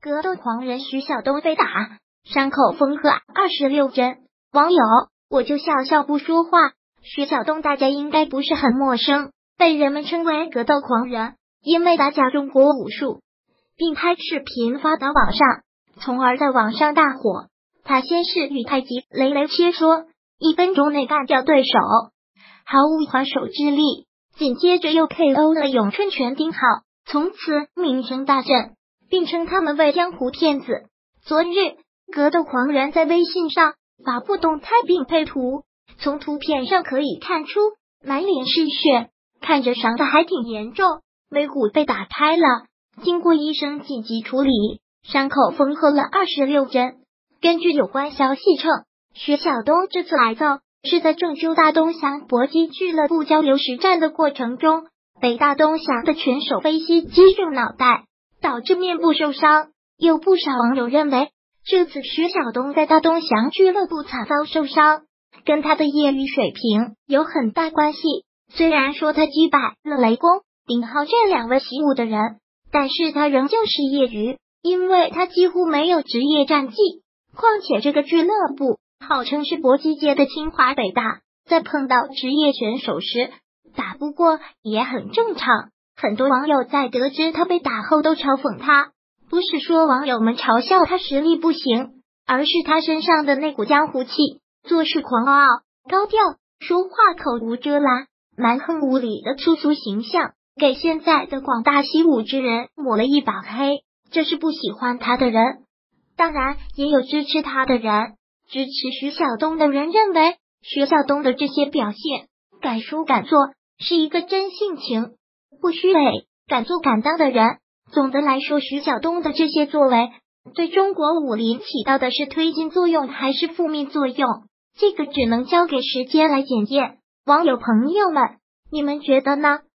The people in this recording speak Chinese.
格斗狂人徐晓东被打，伤口缝合26针。网友，我就笑笑不说话。徐晓东大家应该不是很陌生，被人们称为格斗狂人，因为打假中国武术，并拍视频发到网上，从而在网上大火。他先是与太极雷雷切磋，1分钟内干掉对手，毫无还手之力，紧接着又 KO 了咏春拳丁浩，从此名声大振，并称他们为江湖骗子。昨日，格斗狂人在微信上发布动态并配图，从图片上可以看出满脸是血，看着伤的还挺严重，眉骨被打开了，经过医生紧急处理，伤口缝合了26针。根据有关消息称，徐晓东这次来揍是在郑州大东祥搏击俱乐部交流实战的过程中，被大东祥的拳手飞膝击中脑袋，导致面部受伤。有不少网友认为，这次徐晓东在大东祥俱乐部惨遭受伤，跟他的业余水平有很大关系。虽然说他击败了雷公、丁浩这2位习武的人，但是他仍旧是业余，因为他几乎没有职业战绩。况且这个俱乐部号称是搏击界的清华北大，在碰到职业选手时打不过也很正常。很多网友在得知他被打后都嘲讽他，不是说网友们嘲笑他实力不行，而是他身上的那股江湖气，做事狂傲高调，说话口无遮拦，蛮横无理的粗俗形象，给现在的广大习武之人抹了一把黑。这是不喜欢他的人，当然也有支持他的人。支持徐晓东的人认为，徐晓东的这些表现，敢说敢做，是一个真性情，不虚伪，敢做敢当的人。总的来说，徐晓东的这些作为，对中国武林起到的是推进作用还是负面作用，这个只能交给时间来检验。网友朋友们，你们觉得呢？